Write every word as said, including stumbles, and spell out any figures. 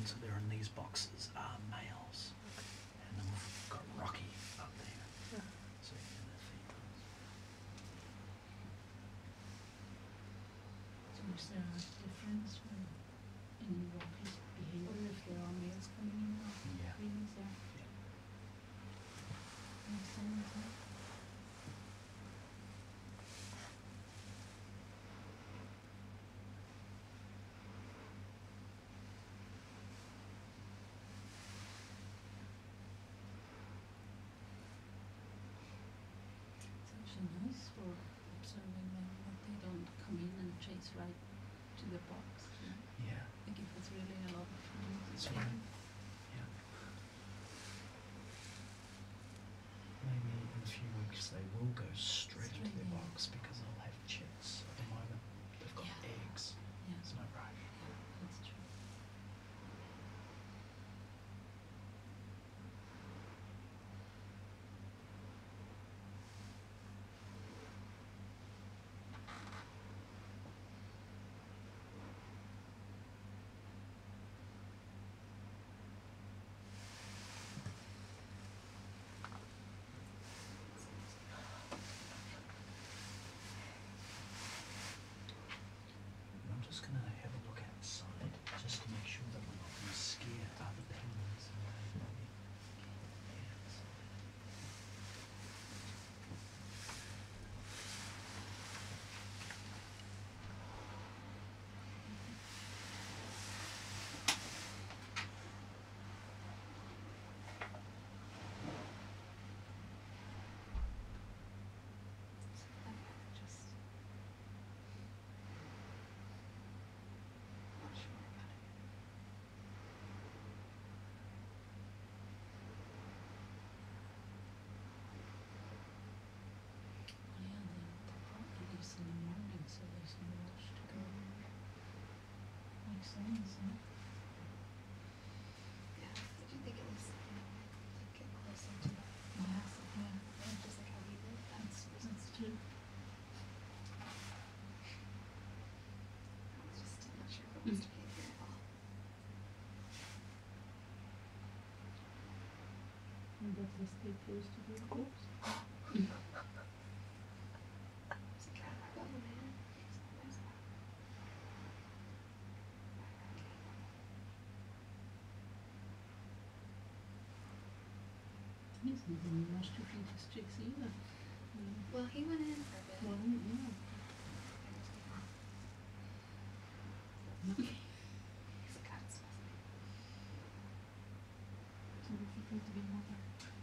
ones that are in these boxes are males, and then we've got Rocky up there. So yeah, they're females. So is there a difference when in Rocky's behaviour if there are males coming in or Yeah. females there? Yeah. Makes sense, huh? It's actually nice for observing them that they don't come in and chase right to the box. You know? Yeah. I think it's really a lot of fun. That's right. Yeah. Maybe in a few weeks they will go straight into their Straight in. box because they'll have chicks. At the moment, they've got Yeah. eggs. Yeah, There's no rush. that's true. And I'm just going to have a look outside just to make sure that we're not going to scare other penguins away. Maybe. Yeah, outside. Just not sure about it. Well, yeah, the, the party leaves in the morning, so there's no rush to go. Makes sense, huh? Yeah. Did you think it was, you know, like get closer to the Yeah, house? yeah, Yeah, just like how we did. that's, that's true. I was just not sure if it was to be here at all. And that they stay close to the corpse. There's a cat above the man. There's a He's not in a rush to feed his chicks either. Mm. Well, he went in for a bit. Well, yeah. Okay. He's a cat specimen. So difficult to be mother.